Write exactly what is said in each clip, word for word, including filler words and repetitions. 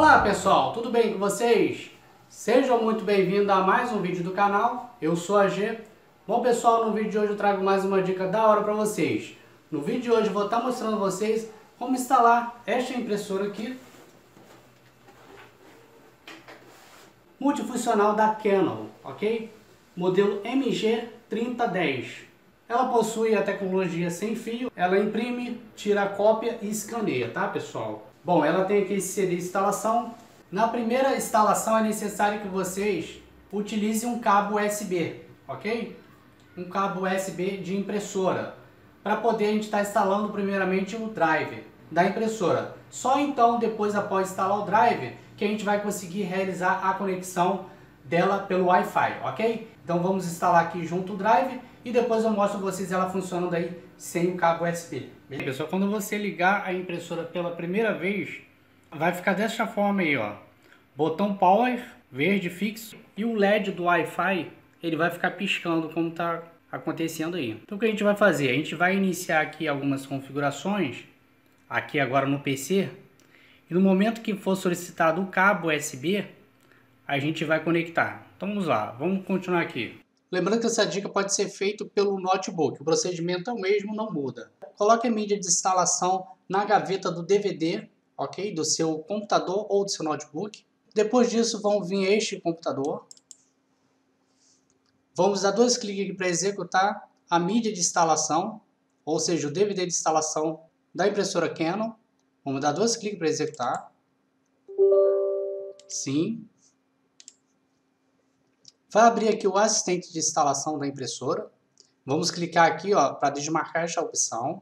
Olá pessoal, tudo bem com vocês? Sejam muito bem-vindos a mais um vídeo do canal, eu sou a G. Bom pessoal, no vídeo de hoje eu trago mais uma dica da hora para vocês. No vídeo de hoje eu vou estar mostrando a vocês como instalar esta impressora aqui, multifuncional da Canon, ok? Modelo M G trinta dez. Ela possui a tecnologia sem fio, ela imprime, tira a cópia e escaneia, tá pessoal? Bom, ela tem aqui esse C D de instalação. Na primeira instalação é necessário que vocês utilizem um cabo U S B, ok? Um cabo U S B de impressora, para poder a gente estar instalando primeiramente o drive da impressora. Só então, depois após instalar o drive, que a gente vai conseguir realizar a conexão dela pelo Wi-Fi, ok? Então vamos instalar aqui junto o drive e depois eu mostro para vocês ela funcionando aí sem o cabo U S B. Bem, pessoal, quando você ligar a impressora pela primeira vez, vai ficar dessa forma aí, ó. Botão Power, verde fixo, e o L E D do Wi-Fi, ele vai ficar piscando como está acontecendo aí. Então o que a gente vai fazer? A gente vai iniciar aqui algumas configurações, aqui agora no P C, e no momento que for solicitado o cabo U S B, a gente vai conectar. Então vamos lá, vamos continuar aqui. Lembrando que essa dica pode ser feita pelo notebook, o procedimento é o mesmo, não muda. Coloque a mídia de instalação na gaveta do D V D, ok? Do seu computador ou do seu notebook. Depois disso vão vir este computador. Vamos dar dois cliques aqui para executar a mídia de instalação, ou seja, o D V D de instalação da impressora Canon. Vamos dar dois cliques para executar. Sim. Vai abrir aqui o assistente de instalação da impressora. Vamos clicar aqui para desmarcar esta opção.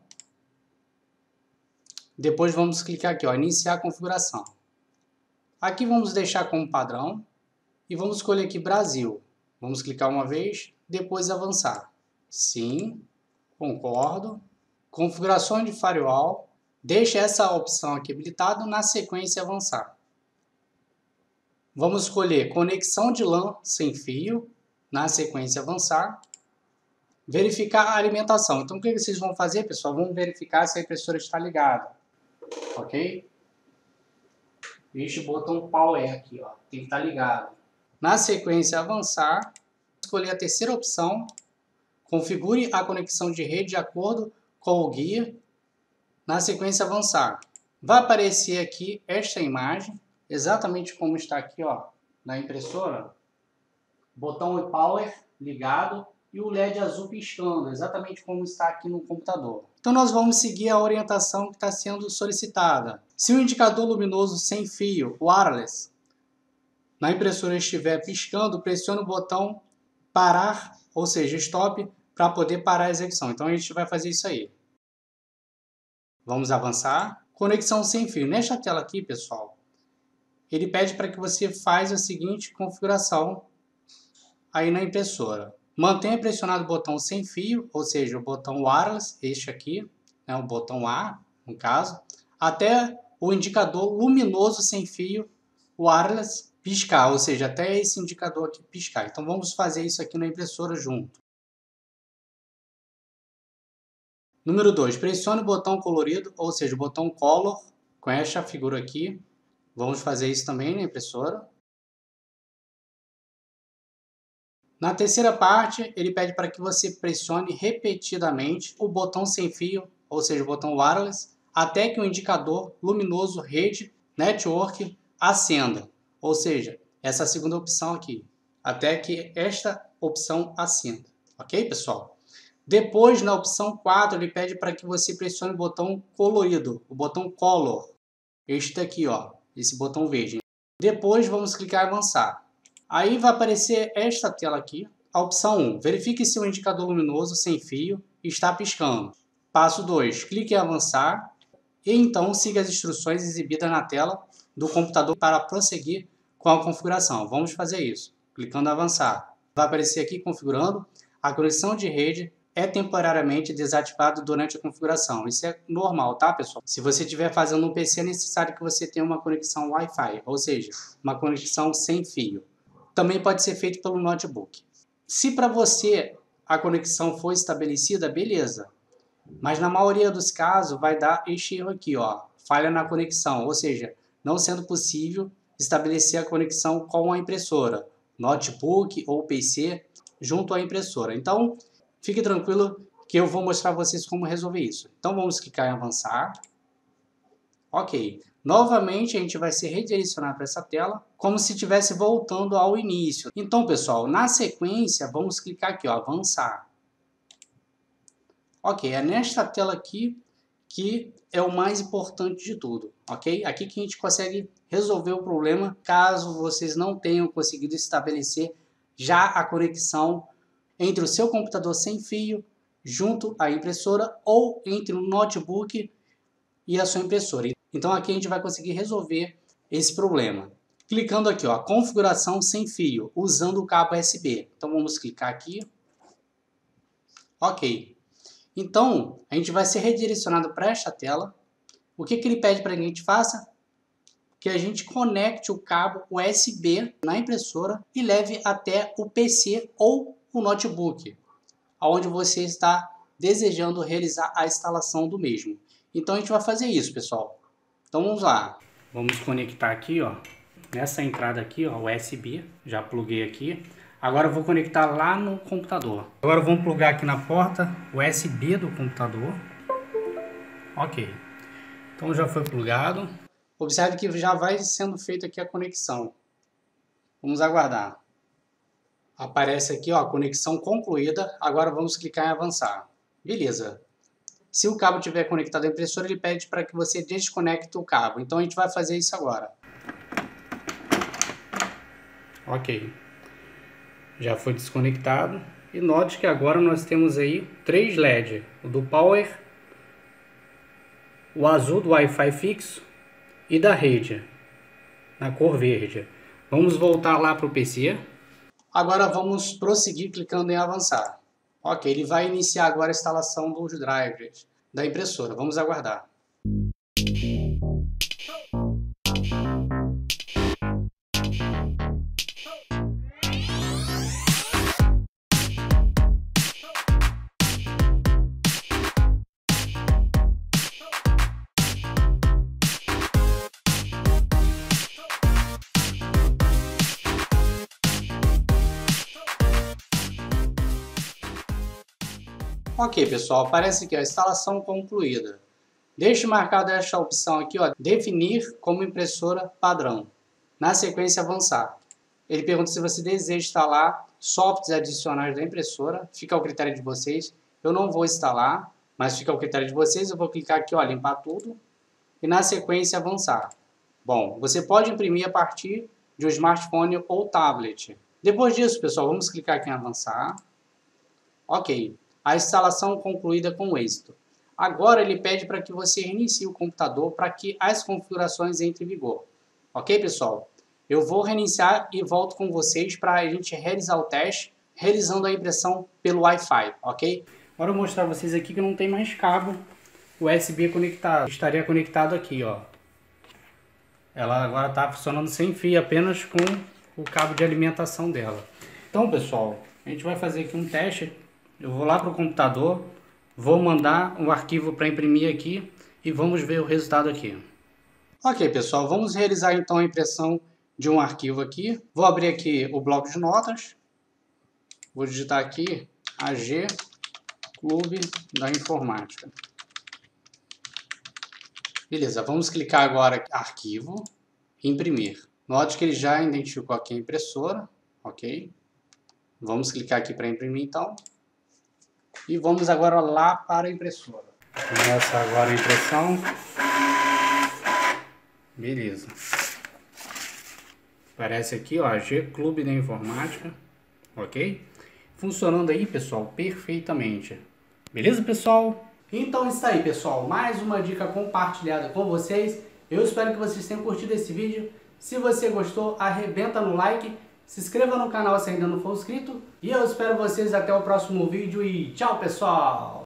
Depois vamos clicar aqui, ó, iniciar a configuração. Aqui vamos deixar como padrão e vamos escolher aqui Brasil. Vamos clicar uma vez, depois avançar. Sim, concordo. Configurações de firewall. Deixe essa opção aqui habilitada, na sequência avançar. Vamos escolher conexão de LAN sem fio, na sequência avançar. Verificar a alimentação. Então o que vocês vão fazer, pessoal? Vamos verificar se a impressora está ligada, ok? Este botão Power aqui, ó, tem que estar ligado. Na sequência avançar, escolher a terceira opção. Configure a conexão de rede de acordo com o guia. Na sequência avançar. Vai aparecer aqui esta imagem, exatamente como está aqui, ó, na impressora. Botão Power ligado e o L E D azul piscando, exatamente como está aqui no computador. Então nós vamos seguir a orientação que está sendo solicitada. Se o indicador luminoso sem fio, wireless, na impressora estiver piscando, pressione o botão parar, ou seja, stop, para poder parar a execução. Então a gente vai fazer isso aí. Vamos avançar. Conexão sem fio. Nesta tela aqui, pessoal, ele pede para que você faça a seguinte configuração aí na impressora. Mantenha pressionado o botão sem fio, ou seja, o botão wireless, este aqui, né, o botão A, no caso, até o indicador luminoso sem fio, wireless, piscar, ou seja, até esse indicador aqui piscar. Então vamos fazer isso aqui na impressora junto. Número dois, pressione o botão colorido, ou seja, o botão color, com esta figura aqui. Vamos fazer isso também na impressora. Na terceira parte, ele pede para que você pressione repetidamente o botão sem fio, ou seja, o botão wireless, até que o indicador luminoso rede network acenda. Ou seja, essa segunda opção aqui, até que esta opção acenda. Ok, pessoal? Depois, na opção quatro, ele pede para que você pressione o botão colorido, o botão color. Este daqui, ó, esse botão verde. Depois, vamos clicar em avançar. Aí vai aparecer esta tela aqui, a opção um. Verifique se o indicador luminoso sem fio está piscando. Passo dois. Clique em avançar e então siga as instruções exibidas na tela do computador para prosseguir com a configuração. Vamos fazer isso. Clicando em avançar. Vai aparecer aqui configurando. A conexão de rede é temporariamente desativada durante a configuração. Isso é normal, tá, pessoal? Se você estiver fazendo um P C, é necessário que você tenha uma conexão Wi-Fi, ou seja, uma conexão sem fio. Também pode ser feito pelo notebook. Se para você a conexão for estabelecida, beleza. Mas na maioria dos casos vai dar este erro aqui, ó, falha na conexão, ou seja, não sendo possível estabelecer a conexão com a impressora, notebook ou P C, junto à impressora. Então, fique tranquilo que eu vou mostrar a vocês como resolver isso. Então, vamos clicar em avançar. Ok. Novamente, a gente vai se redirecionar para essa tela, como se estivesse voltando ao início. Então, pessoal, na sequência, vamos clicar aqui, ó, avançar. Ok, é nesta tela aqui que é o mais importante de tudo, ok? Aqui que a gente consegue resolver o problema caso vocês não tenham conseguido estabelecer já a conexão entre o seu computador sem fio junto à impressora ou entre o notebook e a sua impressora. Então aqui a gente vai conseguir resolver esse problema. Clicando aqui, ó, configuração sem fio, usando o cabo U S B. Então vamos clicar aqui. Ok. Então a gente vai ser redirecionado para esta tela. O que, que ele pede para que a gente faça? Que a gente conecte o cabo U S B na impressora e leve até o P C ou o notebook, onde você está desejando realizar a instalação do mesmo. Então a gente vai fazer isso, pessoal. Então vamos lá. Vamos conectar aqui, ó, nessa entrada aqui, ó, U S B. Já pluguei aqui. Agora eu vou conectar lá no computador. Agora vamos plugar aqui na porta U S B do computador. Ok. Então já foi plugado. Observe que já vai sendo feita aqui a conexão. Vamos aguardar. Aparece aqui, ó, conexão concluída. Agora vamos clicar em avançar. Beleza. Se o cabo estiver conectado à impressora, ele pede para que você desconecte o cabo. Então a gente vai fazer isso agora. Ok. Já foi desconectado. E note que agora nós temos aí três L E D. O do Power, o azul do Wi-Fi fixo e da rede, na cor verde. Vamos voltar lá para o P C. Agora vamos prosseguir clicando em avançar. Ok, ele vai iniciar agora a instalação dos drivers da impressora. Vamos aguardar. Ok, pessoal, aparece aqui a instalação concluída. Deixe marcado esta opção aqui, ó, definir como impressora padrão. Na sequência, avançar. Ele pergunta se você deseja instalar softwares adicionais da impressora. Fica ao critério de vocês. Eu não vou instalar, mas fica ao critério de vocês. Eu vou clicar aqui, ó, limpar tudo. E na sequência, avançar. Bom, você pode imprimir a partir de um smartphone ou tablet. Depois disso, pessoal, vamos clicar aqui em avançar. Ok. A instalação concluída com êxito. Agora ele pede para que você reinicie o computador para que as configurações entrem em vigor. Ok, pessoal? Eu vou reiniciar e volto com vocês para a gente realizar o teste, realizando a impressão pelo Wi-Fi, ok? Agora eu vou mostrar a vocês aqui que não tem mais cabo U S B conectado. Estaria conectado aqui, ó. Ela agora está funcionando sem fio, apenas com o cabo de alimentação dela. Então, pessoal, a gente vai fazer aqui um teste. Eu vou lá para o computador, vou mandar um arquivo para imprimir aqui e vamos ver o resultado aqui. Ok, pessoal, vamos realizar então a impressão de um arquivo aqui. Vou abrir aqui o bloco de notas. Vou digitar aqui A G Clube da Informática. Beleza, vamos clicar agora em arquivo, imprimir. Note que ele já identificou aqui a impressora, ok? Vamos clicar aqui para imprimir então. E vamos agora lá para a impressora. Começa agora a impressão. Beleza. Aparece aqui, ó, G Clube da Informática. Ok? Funcionando aí, pessoal, perfeitamente. Beleza, pessoal? Então está aí, pessoal. Mais uma dica compartilhada com vocês. Eu espero que vocês tenham curtido esse vídeo. Se você gostou, arrebenta no like. Se inscreva no canal se ainda não for inscrito. E eu espero vocês até o próximo vídeo e tchau, pessoal!